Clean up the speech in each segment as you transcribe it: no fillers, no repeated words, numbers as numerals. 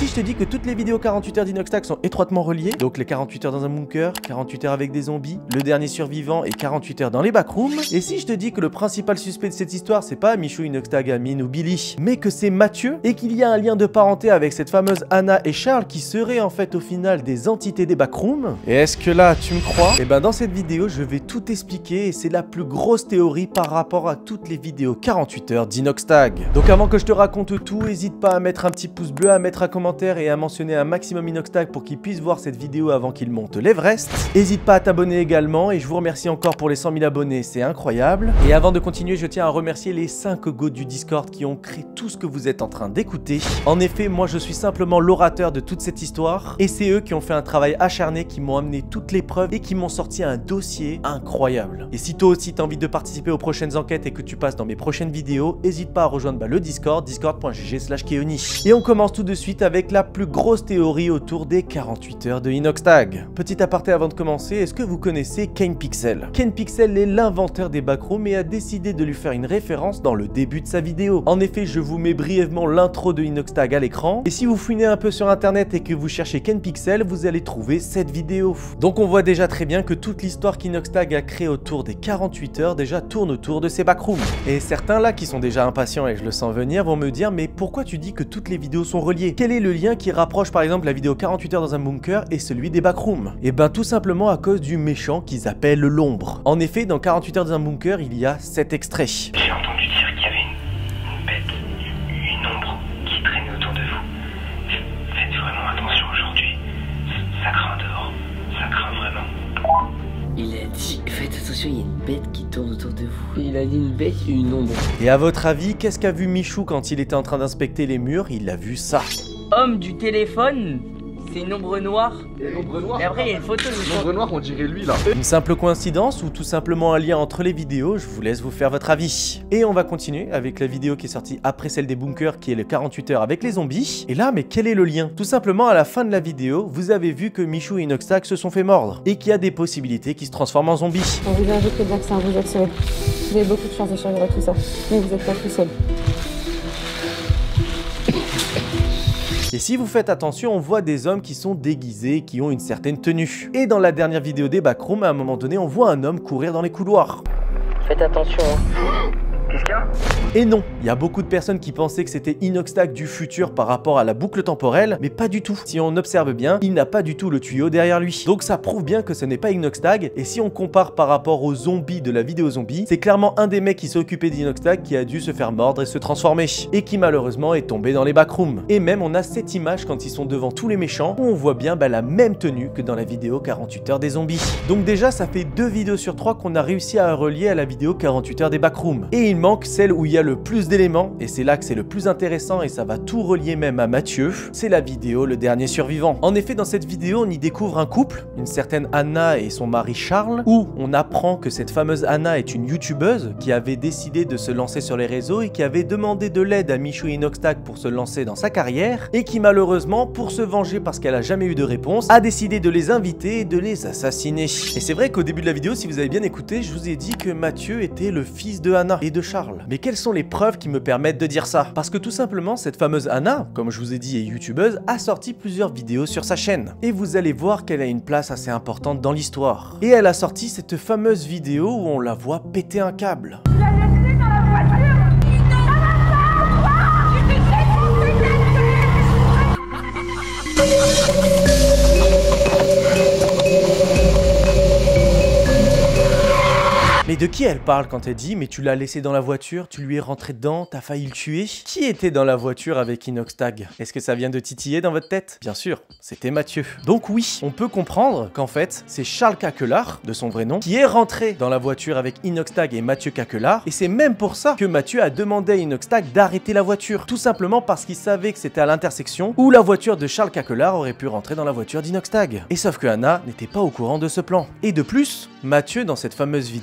si je te dis que toutes les vidéos 48 heures d'Inoxtag sont étroitement reliées, donc les 48 heures dans un bunker, 48 heures avec des zombies, le dernier survivant et 48 heures dans les backrooms, et si je te dis que le principal suspect de cette histoire c'est pas Michou, Inoxtag, Amine ou Billy, mais que c'est Mathieu, et qu'il y a un lien de parenté avec cette fameuse Anna et Charles qui seraient en fait au final des entités des backrooms, et est-ce que là tu me crois? Et ben dans cette vidéo je vais tout expliquer et c'est la plus grosse théorie par rapport à toutes les vidéos 48 heures d'Inoxtag. Donc avant que je te raconte tout, n'hésite pas à mettre un petit pouce bleu, à mettre un commentaire et à mentionner un maximum Inoxtag pour qu'il puisse voir cette vidéo avant qu'il monte l'Everest. N'hésite pas à t'abonner également et je vous remercie encore pour les 100 000 abonnés, c'est incroyable. Et avant de continuer, je tiens à remercier les 5 goats du Discord qui ont créé tout ce que vous êtes en train d'écouter. En effet, moi je suis simplement l'orateur de toute cette histoire et c'est eux qui ont fait un travail acharné, qui m'ont amené toutes les preuves et qui m'ont sorti un dossier incroyable. Et si toi aussi t'as envie de participer aux prochaines enquêtes et que tu passes dans mes prochaines vidéos, n'hésite pas à rejoindre le Discord, discord.gg/Keoni. Et on commence tout de suite avec la plus grosse théorie autour des 48 heures de Inoxtag. Petit aparté avant de commencer, est-ce que vous connaissez KanePixel? KanePixel est l'inventeur des backrooms et a décidé de lui faire une référence dans le début de sa vidéo. En effet, je vous mets brièvement l'intro de Inoxtag à l'écran, et si vous fouinez un peu sur internet et que vous cherchez KanePixel, vous allez trouver cette vidéo. Donc on voit déjà très bien que toute l'histoire qu'Inoxtag a créée autour des 48 heures déjà tourne autour de ces backrooms. Et certains là qui sont déjà impatients et je le sens venir vont me dire mais pourquoi tu dis que toutes les vidéos sont reliées? Quel est le lien qui rapproche par exemple la vidéo 48 heures dans un bunker et celui des backrooms? Et ben tout simplement à cause du méchant qu'ils appellent l'ombre. En effet, dans 48 heures dans un bunker, il y a cet extrait. J'ai entendu dire qu'il y avait une bête, une ombre qui traînait autour de vous. Faites vraiment attention aujourd'hui. Ça craint dehors. Ça craint vraiment. Il a dit, faites attention, il y a une bête qui tourne autour de vous. Il a dit une bête et une ombre. Et à votre avis, qu'est-ce qu'a vu Michou quand il était en train d'inspecter les murs? Il a vu ça. Homme du téléphone, c'est une ombre noire. Une ombre noire. Et après il y a une photo de Une ombre noire, on dirait lui là. Une simple coïncidence ou tout simplement un lien entre les vidéos? Je vous laisse vous faire votre avis. Et on va continuer avec la vidéo qui est sortie après celle des bunkers qui est le 48 heures avec les zombies. Et là, mais quel est le lien? Tout simplement à la fin de la vidéo, vous avez vu que Michou et Inoxtag se sont fait mordre et qu'il y a des possibilités qui se transforment en zombies. On vous invite bien que ça vous êtes sauvé. Vous avez beaucoup de chance de survivre à tout ça, mais vous n'êtes pas tout seul. Et si vous faites attention, on voit des hommes qui sont déguisés, qui ont une certaine tenue. Et dans la dernière vidéo des backrooms, à un moment donné, on voit un homme courir dans les couloirs. Faites attention. Qu'est-ce qu'il y a? Et non, il y a beaucoup de personnes qui pensaient que c'était Inoxtag du futur par rapport à la boucle temporelle, mais pas du tout. Si on observe bien, il n'a pas du tout le tuyau derrière lui. Donc ça prouve bien que ce n'est pas Inoxtag, et si on compare par rapport aux zombies de la vidéo zombie, c'est clairement un des mecs qui s'est occupé d'Inoxtag qui a dû se faire mordre et se transformer, et qui malheureusement est tombé dans les backrooms. Et même on a cette image quand ils sont devant tous les méchants, où on voit bien la même tenue que dans la vidéo 48 heures des zombies. Donc déjà ça fait 2 vidéos sur 3 qu'on a réussi à relier à la vidéo 48 heures des backrooms. Et il manque celle où il y a le plus d'éléments, et c'est là que c'est le plus intéressant et ça va tout relier même à Mathieu, c'est la vidéo Le Dernier Survivant. En effet, dans cette vidéo, on y découvre un couple, une certaine Anna et son mari Charles, où on apprend que cette fameuse Anna est une youtubeuse qui avait décidé de se lancer sur les réseaux et qui avait demandé de l'aide à Michou et Inoxtag pour se lancer dans sa carrière, et qui malheureusement, pour se venger parce qu'elle a jamais eu de réponse, a décidé de les inviter et de les assassiner. Et c'est vrai qu'au début de la vidéo, si vous avez bien écouté, je vous ai dit que Mathieu était le fils de Anna et de Charles. Mais quelles sont les preuves qui me permettent de dire ça? Parce que tout simplement, cette fameuse Anna, comme je vous ai dit est youtubeuse, a sorti plusieurs vidéos sur sa chaîne. Et vous allez voir qu'elle a une place assez importante dans l'histoire. Et elle a sorti cette fameuse vidéo où on la voit péter un câble. Mais de qui elle parle quand elle dit « Mais tu l'as laissé dans la voiture, tu lui es rentré dedans, t'as failli le tuer ?» Qui était dans la voiture avec Inoxtag? Est-ce que ça vient de titiller dans votre tête? Bien sûr, c'était Mathieu. Donc oui, on peut comprendre qu'en fait, c'est Charles Caquelard, de son vrai nom, qui est rentré dans la voiture avec Inoxtag et Mathieu Caquelard, et c'est même pour ça que Mathieu a demandé à Inoxtag d'arrêter la voiture, tout simplement parce qu'il savait que c'était à l'intersection où la voiture de Charles Caquelard aurait pu rentrer dans la voiture d'Inoxtag. Et sauf que Anna n'était pas au courant de ce plan. Et de plus, Mathieu, dans cette fameuse vidéo,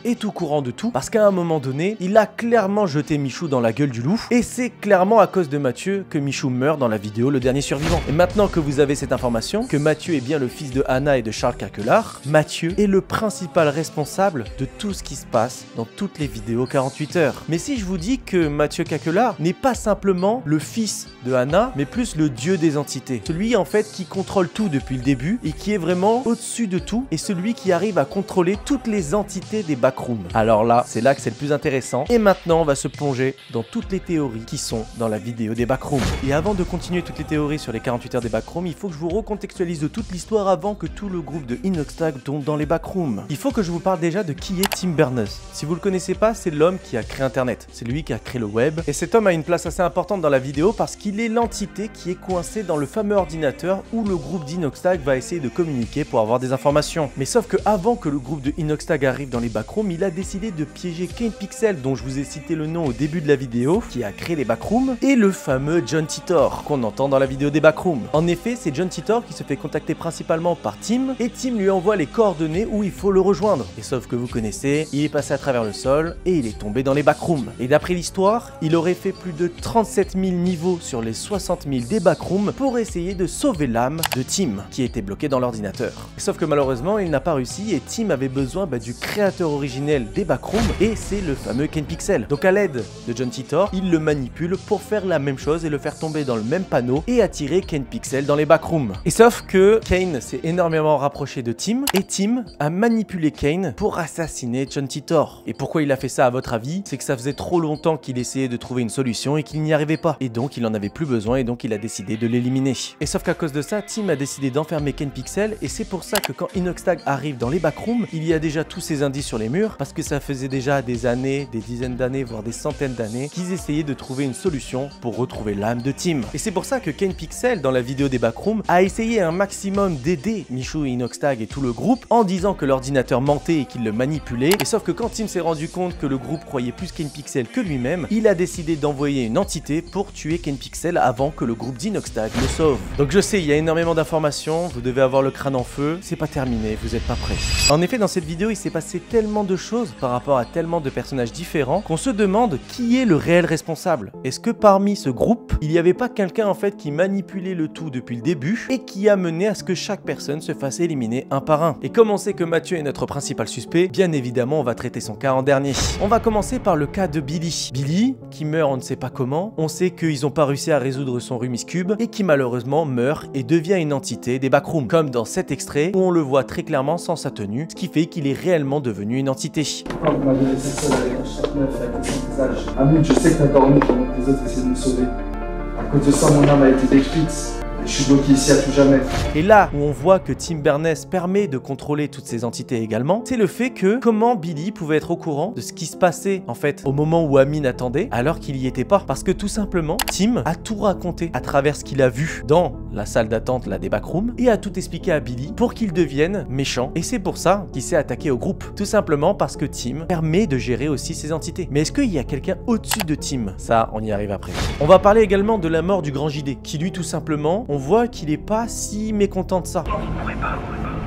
est au courant de tout parce qu'à un moment donné, il a clairement jeté Michou dans la gueule du loup et c'est clairement à cause de Mathieu que Michou meurt dans la vidéo Le Dernier Survivant. Et maintenant que vous avez cette information, que Mathieu est bien le fils de Anna et de Charles Caquelard, Mathieu est le principal responsable de tout ce qui se passe dans toutes les vidéos 48 heures. Mais si je vous dis que Mathieu Caquelard n'est pas simplement le fils de Anna, mais plus le dieu des entités, celui en fait qui contrôle tout depuis le début et qui est vraiment au-dessus de tout et celui qui arrive à contrôler toutes les entités des backrooms. Alors là, c'est là que c'est le plus intéressant. Et maintenant, on va se plonger dans toutes les théories qui sont dans la vidéo des backrooms. Et avant de continuer toutes les théories sur les 48 heures des backrooms, il faut que je vous recontextualise de toute l'histoire avant que tout le groupe de Inoxtag tombe dans les backrooms. Il faut que je vous parle déjà de qui est Tim Berners. Si vous le connaissez pas, c'est l'homme qui a créé Internet. C'est lui qui a créé le web. Et cet homme a une place assez importante dans la vidéo parce qu'il est l'entité qui est coincée dans le fameux ordinateur où le groupe d'Inoxtag va essayer de communiquer pour avoir des informations. Mais sauf que avant que le groupe de Inoxtag arrive dans les backrooms, il a décidé de piéger KanePixel, dont je vous ai cité le nom au début de la vidéo, qui a créé les backrooms, et le fameux John Titor, qu'on entend dans la vidéo des backrooms. En effet, c'est John Titor qui se fait contacter principalement par Tim, et Tim lui envoie les coordonnées où il faut le rejoindre. Et sauf que vous connaissez, il est passé à travers le sol, et il est tombé dans les backrooms. Et d'après l'histoire, il aurait fait plus de 37 000 niveaux sur les 60 000 des backrooms pour essayer de sauver l'âme de Tim, qui était bloqué dans l'ordinateur. Sauf que malheureusement, il n'a pas réussi, et Tim avait besoin du créateur originel des backrooms, et c'est le fameux KanePixel. Donc à l'aide de John Titor, il le manipule pour faire la même chose et le faire tomber dans le même panneau et attirer KanePixel dans les backrooms. Et sauf que Kane s'est énormément rapproché de Tim, et Tim a manipulé Kane pour assassiner John Titor. Et pourquoi il a fait ça à votre avis? C'est que ça faisait trop longtemps qu'il essayait de trouver une solution et qu'il n'y arrivait pas. Et donc il en avait plus besoin et donc il a décidé de l'éliminer. Et sauf qu'à cause de ça, Tim a décidé d'enfermer KanePixel et c'est pour ça que quand Inoxtag arrive dans les backrooms, il y a déjà tous ces indices sur les murs parce que ça faisait déjà des années, des dizaines d'années, voire des centaines d'années qu'ils essayaient de trouver une solution pour retrouver l'âme de Tim. Et c'est pour ça que KanePixel, dans la vidéo des backrooms, a essayé un maximum d'aider Michou, Inoxtag et tout le groupe en disant que l'ordinateur mentait et qu'il le manipulait. Et sauf que quand Tim s'est rendu compte que le groupe croyait plus KanePixel que lui-même, il a décidé d'envoyer une entité pour tuer KanePixel avant que le groupe d'Inoxtag le sauve. Donc je sais, il y a énormément d'informations, vous devez avoir le crâne en feu, c'est pas terminé, vous êtes pas prêts. En effet, dans cette vidéo, il s'est passé tellement de choses par rapport à tellement de personnages différents qu'on se demande qui est le réel responsable. Est-ce que parmi ce groupe, il n'y avait pas quelqu'un en fait qui manipulait le tout depuis le début et qui a mené à ce que chaque personne se fasse éliminer un par un? Et comme on sait que Mathieu est notre principal suspect, bien évidemment on va traiter son cas en dernier. On va commencer par le cas de Billy. Billy, qui meurt on ne sait pas comment, on sait qu'ils n'ont pas réussi à résoudre son Rubik's Cube et qui malheureusement meurt et devient une entité des backrooms, comme dans cet extrait où on le voit très clairement sans sa tenue, ce qui fait qu'il est réellement devenu une entité. Vous m'avez laissé seul avec un chaque-neuf avec son visage. Amine, je sais que t'as dormi pendant que les autres essaient de me sauver. À cause de ça, mon âme a été détruite. Je suis bloqué ici à tout jamais. Et là où on voit que Tim Berners permet de contrôler toutes ces entités également, c'est le fait que comment Billy pouvait être au courant de ce qui se passait en fait au moment où Amine attendait alors qu'il y était pas. Parce que tout simplement, Tim a tout raconté à travers ce qu'il a vu dans la salle d'attente là des backrooms et a tout expliqué à Billy pour qu'il devienne méchant. Et c'est pour ça qu'il s'est attaqué au groupe. Tout simplement parce que Tim permet de gérer aussi ces entités. Mais est-ce qu'il y a quelqu'un au-dessus de Tim? Ça, on y arrive après. On va parler également de la mort du grand JD, qui lui tout simplement, on voit qu'il est pas si mécontent de ça. Vous ne pourrez pas.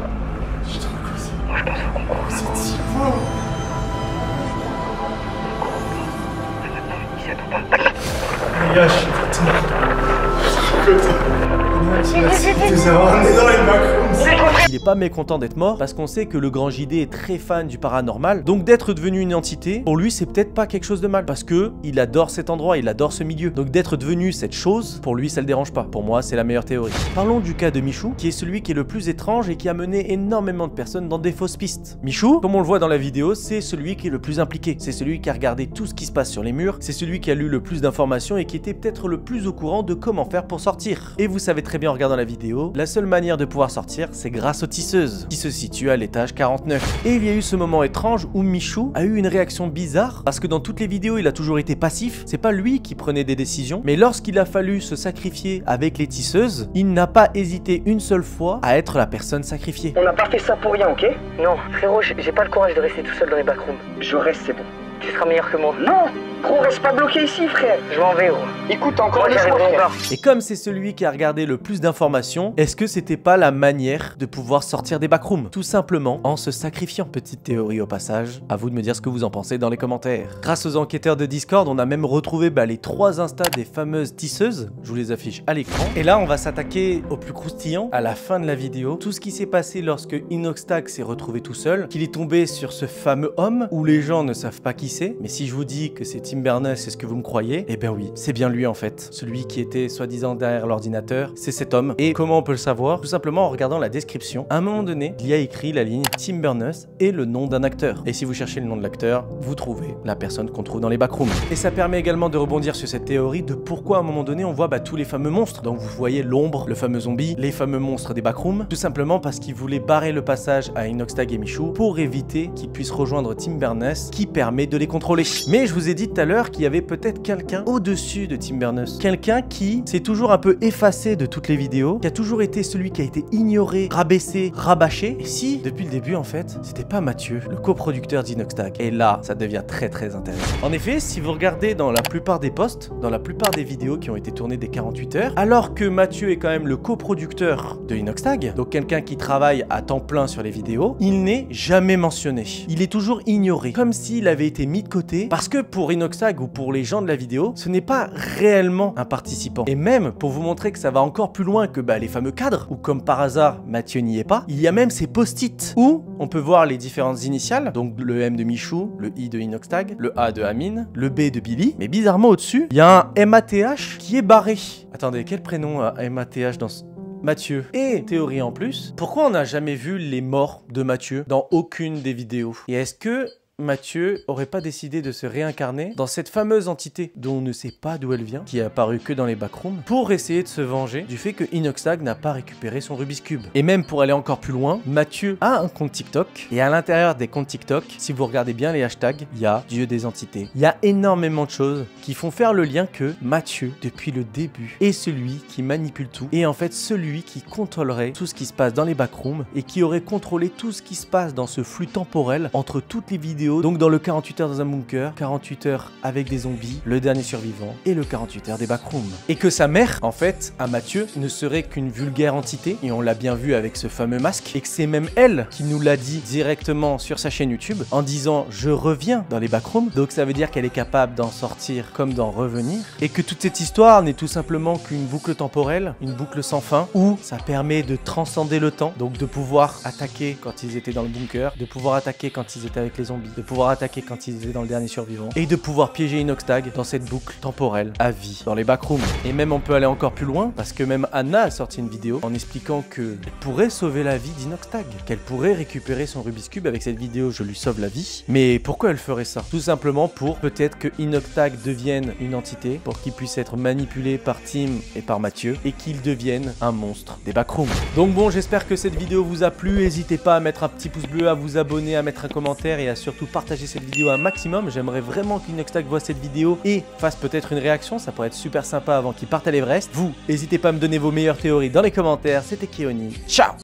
Moi, je pense au concours. C'est si fort. Il s'y attend pas. Les gars, je suis Il est pas mécontent d'être mort parce qu'on sait que le grand JD est très fan du paranormal, donc d'être devenu une entité, pour lui c'est peut-être pas quelque chose de mal parce que il adore cet endroit, il adore ce milieu. Donc d'être devenu cette chose, pour lui ça le dérange pas. Pour moi c'est la meilleure théorie. Parlons du cas de Michou, qui est celui qui est le plus étrange et qui a mené énormément de personnes dans des fausses pistes. Michou, comme on le voit dans la vidéo, c'est celui qui est le plus impliqué, c'est celui qui a regardé tout ce qui se passe sur les murs, c'est celui qui a lu le plus d'informations et qui était peut-être le plus au courant de comment faire pour sortir. Et vous savez très bien en regardant la vidéo, la seule manière de pouvoir sortir c'est grâce aux tisseuses, qui se situent à l'étage 49. Et il y a eu ce moment étrange où Michou a eu une réaction bizarre, parce que dans toutes les vidéos il a toujours été passif, c'est pas lui qui prenait des décisions, mais lorsqu'il a fallu se sacrifier avec les tisseuses, il n'a pas hésité une seule fois à être la personne sacrifiée. On n'a pas fait ça pour rien, ok? Non, frérot, j'ai pas le courage de rester tout seul dans les backrooms. Je reste, c'est bon. Tu seras meilleur que moi. Non! Gros, reste pas bloqué ici, frère. Je m'en vais, gros. Écoute, encore une fois. Et comme c'est celui qui a regardé le plus d'informations, est-ce que c'était pas la manière de pouvoir sortir des backrooms? Tout simplement en se sacrifiant. Petite théorie au passage, à vous de me dire ce que vous en pensez dans les commentaires. Grâce aux enquêteurs de Discord, on a même retrouvé les 3 instas des fameuses tisseuses. Je vous les affiche à l'écran. Et là, on va s'attaquer au plus croustillant, à la fin de la vidéo. Tout ce qui s'est passé lorsque Inoxtag s'est retrouvé tout seul, qu'il est tombé sur ce fameux homme où les gens ne savent pas qui c'est. Mais si je vous dis que c'est Tim Berners, c'est ce que vous me croyez? Eh bien oui, c'est bien lui en fait. Celui qui était soi-disant derrière l'ordinateur, c'est cet homme. Et comment on peut le savoir? Tout simplement en regardant la description. À un moment donné, il y a écrit la ligne Tim Berners et le nom d'un acteur. Et si vous cherchez le nom de l'acteur, vous trouvez la personne qu'on trouve dans les backrooms. Et ça permet également de rebondir sur cette théorie de pourquoi à un moment donné on voit tous les fameux monstres. Donc vous voyez l'ombre, le fameux zombie, les fameux monstres des backrooms. Tout simplement parce qu'ils voulaient barrer le passage à Inoxtag et Michou pour éviter qu'ils puissent rejoindre Tim Berners qui permet de les contrôler. Mais je vous ai dit tout à l'heure qu'il y avait peut-être quelqu'un au-dessus de Tim Berners. Quelqu'un qui s'est toujours un peu effacé de toutes les vidéos, qui a toujours été celui qui a été ignoré, rabaissé, rabâché. Et si, depuis le début en fait, c'était pas Mathieu, le coproducteur d'Inoxtag. Et là, ça devient très intéressant. En effet, si vous regardez dans la plupart des posts, dans la plupart des vidéos qui ont été tournées des 48 heures, alors que Mathieu est quand même le coproducteur de Inoxtag, donc quelqu'un qui travaille à temps plein sur les vidéos, il n'est jamais mentionné. Il est toujours ignoré, comme s'il avait été mis de côté, parce que pour Inoxtag ou pour les gens de la vidéo, ce n'est pas réellement un participant. Et même, pour vous montrer que ça va encore plus loin que les fameux cadres, où comme par hasard, Mathieu n'y est pas, il y a même ces post-it, où on peut voir les différentes initiales, donc le M de Michou, le I de Inoxtag, le A de Amine, le B de Billy, mais bizarrement au-dessus, il y a un MATH qui est barré. Attendez, quel prénom a MATH dans ce... Mathieu. Et théorie en plus, pourquoi on n'a jamais vu les morts de Mathieu dans aucune des vidéos? Et est-ce que Mathieu aurait pas décidé de se réincarner dans cette fameuse entité dont on ne sait pas d'où elle vient, qui est apparue que dans les backrooms, pour essayer de se venger du fait que Inoxtag n'a pas récupéré son Rubik's Cube. Et même pour aller encore plus loin, Mathieu a un compte TikTok, et à l'intérieur des comptes TikTok, si vous regardez bien les hashtags, il y a Dieu des entités. Il y a énormément de choses qui font faire le lien que Mathieu, depuis le début, est celui qui manipule tout, et en fait celui qui contrôlerait tout ce qui se passe dans les backrooms, et qui aurait contrôlé tout ce qui se passe dans ce flux temporel entre toutes les vidéos. Donc dans le 48 heures dans un bunker, 48 heures avec des zombies, le dernier survivant et le 48 heures des backrooms. Et que sa mère, en fait, à Mathieu, ne serait qu'une vulgaire entité, et on l'a bien vu avec ce fameux masque, et que c'est même elle qui nous l'a dit directement sur sa chaîne YouTube, en disant « je reviens dans les backrooms », donc ça veut dire qu'elle est capable d'en sortir comme d'en revenir, et que toute cette histoire n'est tout simplement qu'une boucle temporelle, une boucle sans fin, où ça permet de transcender le temps, donc de pouvoir attaquer quand ils étaient dans le bunker, de pouvoir attaquer quand ils étaient avec les zombies, de pouvoir attaquer quand ils étaient dans le dernier survivant, et de pouvoir piéger Inoxtag dans cette boucle temporelle à vie dans les backrooms. Et même on peut aller encore plus loin, parce que même Anna a sorti une vidéo en expliquant qu'elle pourrait sauver la vie d'Inoxtag, qu'elle pourrait récupérer son Rubik's Cube avec cette vidéo Je lui sauve la vie. Mais pourquoi elle ferait ça? Tout simplement pour peut-être que Inoxtag devienne une entité, pour qu'il puisse être manipulé par Tim et par Mathieu, et qu'il devienne un monstre des backrooms. Donc bon, j'espère que cette vidéo vous a plu. N'hésitez pas à mettre un petit pouce bleu, à vous abonner, à mettre un commentaire et à surtout partager cette vidéo un maximum. J'aimerais vraiment qu'Inoxtag voit cette vidéo et fasse peut-être une réaction, ça pourrait être super sympa avant qu'il parte à l'Everest. Vous, n'hésitez pas à me donner vos meilleures théories dans les commentaires. C'était Keoni, ciao!